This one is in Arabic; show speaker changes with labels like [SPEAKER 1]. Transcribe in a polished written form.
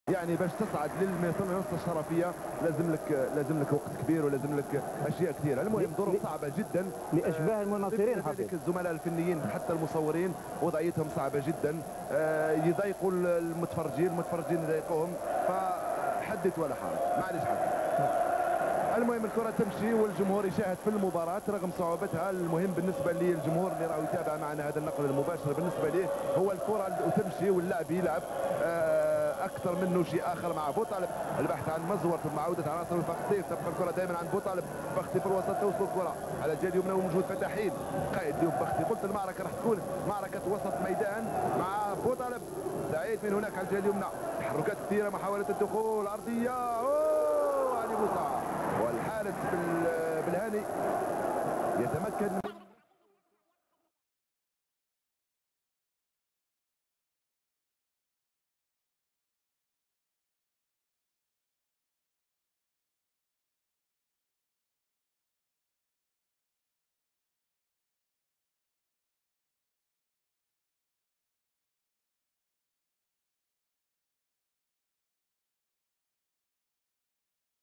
[SPEAKER 1] يعني باش تصعد للمنصه الشرفيه لازم لك وقت كبير ولازم لك اشياء كثيره. المهم ظروف صعبه جدا
[SPEAKER 2] لاشباه المناصرين.
[SPEAKER 1] حقيقة الزملاء الفنيين حتى المصورين وضعيتهم صعبه جدا، يضايقوا المتفرجين يضايقوهم، فحدث ولا حرج معليش حاجه. المهم الكرة تمشي والجمهور يشاهد في المباراة رغم صعوبتها. المهم بالنسبة لي الجمهور اللي راهو يتابع معنا هذا النقل المباشر بالنسبة ليه هو الكرة وتمشي واللاعب يلعب أكثر منه شيء آخر مع بوطالب. البحث عن مزور ثم عودة عناصر الفخطي، تبقى الكرة دائما عند بوطالب. فخطي في الوسط توصل الكرة على الجهة اليمنى وموجود فتحين قائد اليوم فخطي. قلت المعركة راح تكون معركة وسط ميدان مع بوطالب سعيد من هناك على الجهة اليمنى. تحركات كثيرة، محاولة الدخول عرضية علي موسى والحارس بالهاني يتمكن